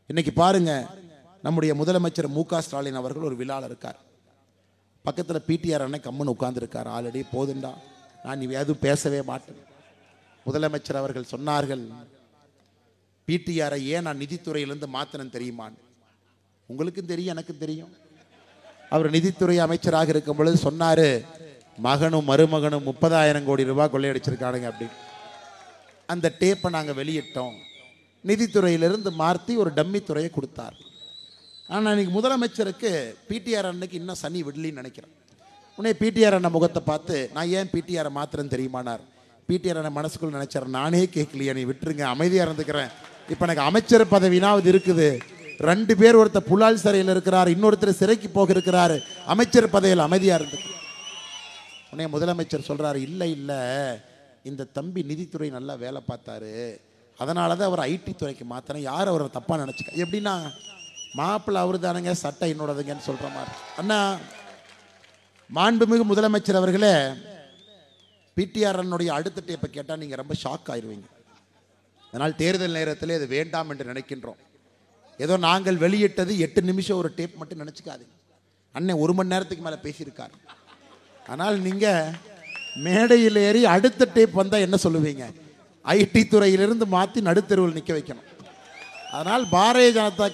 இன்னைக்கு பாருங்க, நம்முடைய முதலமைச்சர் மு.க. ஸ்டாலின் அவர்கள் ஒரு விழாவில் இருக்கார். பக்கத்தில் பிடிஆர் அண்ணன் கம்மன் உட்கார்ந்துருக்கார். ஆல்ரெடி போதுண்டா, நான் எதுவும் பேசவே மாட்டேன். முதலமைச்சர் அவர்கள் சொன்னார்கள், பிடிஆரை ஏன் நான் நிதித்துறையிலிருந்து மாத்தினேன் தெரியுமான்னு. உங்களுக்கும் தெரியும், எனக்கும் தெரியும். அவர் நிதித்துறை அமைச்சராக இருக்கும் பொழுது சொன்னாரு, மகனும் மருமகனும் 30,000 கோடி ரூபாய் கொள்ளையடிச்சிருக்கானுங்க அப்படின்னு. அந்த டேப்பை நாங்கள் வெளியிட்டோம். நிதித்துறையிலிருந்து மாற்றி ஒரு டம்மி துறையை கொடுத்தார். ஆனால் இன்னைக்கு முதலமைச்சருக்கு பிடிஆர் அன்னைக்கு இன்னும் சனி விடலின்னு நினைக்கிறேன். உடனே பிடிஆர் அண்ணன் முகத்தை பார்த்து, நான் ஏன் பிடிஆரை மாத்திரன்னு தெரியுமானார். பிடிஆர் அண்ணன் மனசுக்குள்ள நினைச்சார், நானே கேட்கலையா, நீ விட்டுருங்க, அமைதியாக இருந்துக்கிறேன். இப்போ எனக்கு அமைச்சர் பதவினாவது இருக்குது. 2 பேர், ஒருத்தர் புலால் சிறையில் இருக்கிறார், இன்னொருத்தர் சிறைக்கு போக இருக்கிறாரு, அமைச்சர் பதவியில் அமைதியாக இருந்துக்கு. உடனே முதலமைச்சர் சொல்றாரு, இல்லை இல்லை, இந்த தம்பி நிதித்துறை நல்லா வேலை பார்த்தாரு, அதனால தான் அவர் ஐடி துறைக்கு மாத்திரம். யார் அவரை தப்பாக நினச்சிக்க, எப்படின்னா மாப்பிள்ளை அவரு தானுங்க, சட்டை என்னோடதுங்கன்னு சொல்கிற மாதிரி. அண்ணா, மாண்புமிகு முதலமைச்சர் அவர்களே, பிடிஆர் அண்ணனுடைய அடுத்த டேப்பை கேட்டால் நீங்கள் ரொம்ப ஷாக் ஆயிடுவீங்க. அதனால் தேர்தல் நேரத்தில் இது வேண்டாம் என்று நினைக்கின்றோம். ஏதோ நாங்கள் வெளியிட்டது 8 நிமிஷம் ஒரு டேப் மட்டும் நினச்சிக்காதீங்க. அண்ணன் 1 மணி நேரத்துக்கு மேலே பேசியிருக்கார். ஆனால் நீங்கள் மேடையில் ஏறி அடுத்த டேப் வந்தால் என்ன சொல்லுவீங்க? ஐடி துறையிலிருந்து மாற்றி நடுத்தெருவில் நிற்க வைக்கணும். அதனால் பாரதிய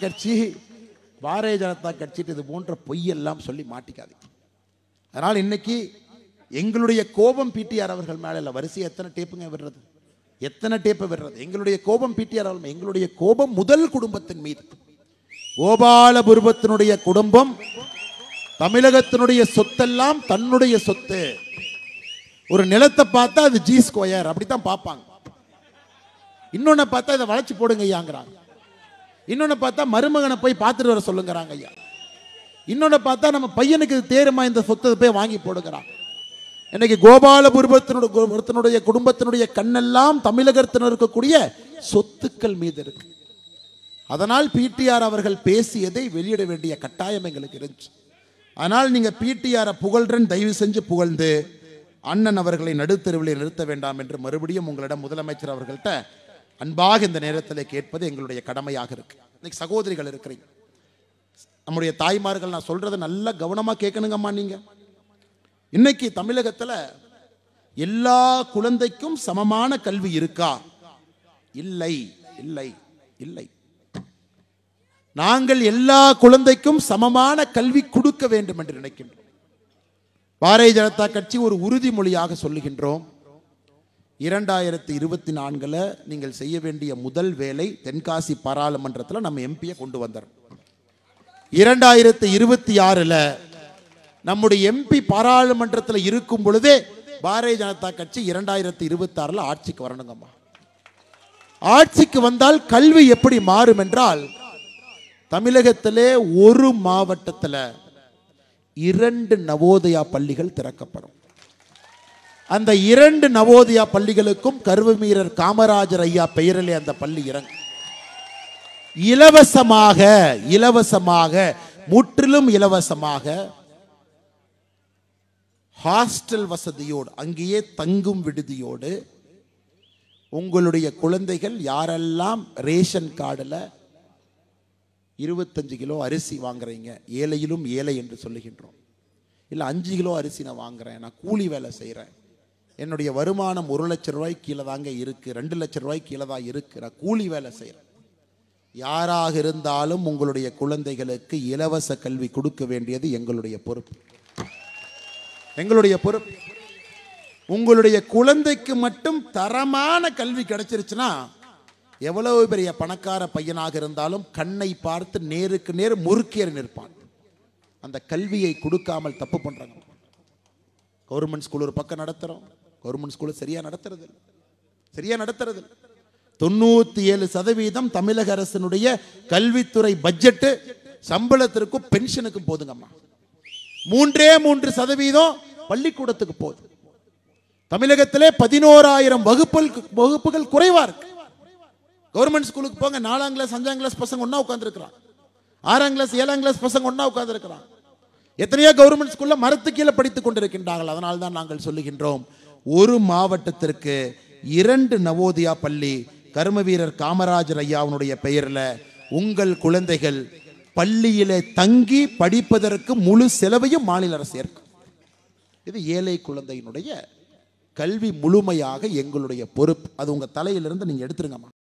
ஜனதா கட்சிட்டு இது போன்ற பொய்யெல்லாம் சொல்லி மாட்டிக்காது. அதனால் இன்னைக்கு எங்களுடைய கோபம் பிடிஆர் அவர்கள் மேலே இல்லை. வரிசை எத்தனை டேப்புங்க விடுறது, எத்தனை டேப்பை விடுறது? எங்களுடைய கோபம் பிடிஆர் அவர்கள், எங்களுடைய கோபம் முதல் குடும்பத்தின் மீது. கோபாலபுரத்தினுடைய குடும்பம் தமிழகத்தினுடைய சொத்தெல்லாம் தன்னுடைய சொத்து. ஒரு நிலத்தை பார்த்தா அது ஜி ஸ்கொயர் அப்படித்தான் பார்ப்பாங்க. இன்னொன்னு பார்த்தா இதை வளைச்சு போடுங்க ஐயாங்கிறாங்க. இன்னொன்னு பார்த்தா மருமகனை போய் பார்த்துட்டு வர சொல்லுங்கிறாங்க ஐயா. இன்னொன்னு பார்த்தா நம்ம பையனுக்கு தேருமா இந்த சொத்தை போய் வாங்கி போடுங்கிறாங்க. இன்னைக்கு கோபாலபுரத்தினுடைய குடும்பத்தினுடைய கண்ணெல்லாம் தமிழகத்தில் இருக்கக்கூடிய சொத்துக்கள் மீது இருக்கு. அதனால் பிடிஆர் அவர்கள் பேசியதை வெளியிட வேண்டிய கட்டாயம் எங்களுக்கு இருந்துச்சு. ஆனால் நீங்க பிடிஆரை புகழ்றன், தயவு செஞ்சு புகழ்ந்து அண்ணன் அவர்களை நடுத்தெருவில் நிறுத்த வேண்டாம் என்று மறுபடியும் உங்களிடம் முதலமைச்சர் அவர்கள்ட்ட அன்பாக இந்த நேரத்தில் கேட்பது எங்களுடைய கடமையாக இருக்கு. இன்னைக்கு சகோதரிகள் இருக்கிறீங்க, நம்முடைய தாய்மார்கள், நான் சொல்றதை நல்லா கவனமாக கேட்கணுங்கம்மா. நீங்க இன்னைக்கு தமிழகத்தில் எல்லா குழந்தைக்கும் சமமான கல்வி இருக்கா? இல்லை, இல்லை, இல்லை. நாங்கள் எல்லா குழந்தைக்கும் சமமான கல்வி கொடுக்க வேண்டும் என்று நினைக்கின்றோம். பாரதிய ஜனதா கட்சி ஒரு உறுதிமொழியாக சொல்லுகின்றோம், 2024 நீங்கள் செய்ய வேண்டிய முதல் வேலை தென்காசி பாராளுமன்றத்தில் நம்ம எம்பியை கொண்டு வந்தோம். 2026 நம்முடைய எம்பி பாராளுமன்றத்தில் இருக்கும் பொழுதே பாரதிய ஜனதா கட்சி 2026 ஆட்சிக்கு வரணுங்கம்மா. ஆட்சிக்கு வந்தால் கல்வி எப்படி மாறும் என்றால், தமிழகத்திலே ஒரு மாவட்டத்தில் 2 நவோதயா பள்ளிகள் திறக்கப்படும். அந்த 2 நவோதயா பள்ளிகளுக்கும் கர்வவீரர் காமராஜர் ஐயா பெயரிலே அந்த பள்ளி இறங்கும். இலவசமாக முற்றிலும் இலவசமாக ஹாஸ்டல் வசதியோடு, அங்கேயே தங்கும் விடுதியோடு உங்களுடைய குழந்தைகள் யாரெல்லாம் ரேஷன் கார்டில் 25 கிலோ அரிசி வாங்குறீங்க, ஏழையிலும் ஏழை என்று சொல்லுகின்றோம், இல்லை 5 கிலோ அரிசி நான் வாங்குறேன், நான் கூலி வேலை செய்கிறேன், என்னுடைய வருமானம் 1 லட்சம் ரூபாய்க்கு கீழே தாங்க இருக்குது, 2 லட்சம் ரூபாய்க்கு கீழே தான் இருக்குது, நான் கூலி வேலை செய்கிறேன், யாராக இருந்தாலும் உங்களுடைய குழந்தைகளுக்கு இலவச கல்வி கொடுக்க வேண்டியது எங்களுடைய பொறுப்பு. எங்களுடைய பொறுப்பு. உங்களுடைய குழந்தைக்கு மட்டும் தரமான கல்வி கிடைச்சிருச்சுன்னா, எவ்வளவு பெரிய பணக்கார பையனாக இருந்தாலும் கண்ணை பார்த்து நேருக்கு நேர் முறுக்கியர் நிற்பான். அந்த கல்வியை கொடுக்காமல் தப்பு பண்றாங்க. கவர்மெண்ட் ஸ்கூல் ஒரு பக்கம் நடத்துறோம், கவர்மெண்ட் ஸ்கூல் சரியா நடத்துறது 97% தமிழக அரசினுடைய கல்வித்துறை பட்ஜெட் சம்பளத்திற்கும் பென்ஷனுக்கும் போதுங்கம்மா. 3% பள்ளிக்கூடத்துக்கு போகுது. தமிழகத்திலே 11,000 வகுப்புகள் குறைவா இருக்கு. கவர்மெண்ட் ஸ்கூலுக்கு போங்க, 4ஆம் கிளாஸ் 5ஆம் கிளாஸ் பசங்க ஒன்னா உட்கார்ந்து இருக்கிறாங்க, 6ஆம் கிளாஸ் 7ஆம் கிளாஸ் பசங்க ஒன்னா உட்கார்ந்து இருக்கிறாங்க. எத்தனையோ கவர்மெண்ட் ஸ்கூல்ல மரத்து கீழே படித்துக் கொண்டிருக்கின்றார்கள். அதனால தான் நாங்கள் சொல்லுகின்றோம், ஒரு மாவட்டத்திற்கு 2 நவோதயா பள்ளி கர்மவீரர் காமராஜர் ஐயாவுடைய பெயரில் உங்கள் குழந்தைகள் பள்ளியிலே தங்கி படிப்பதற்கு முழு செலவையும் மாநில அரசு ஏற்கும். இது ஏழை குழந்தையினுடைய கல்வி முழுமையாக எங்களுடைய பொறுப்பு. அது உங்க தலையிலிருந்து நீங்க எடுத்துருங்கம்மா.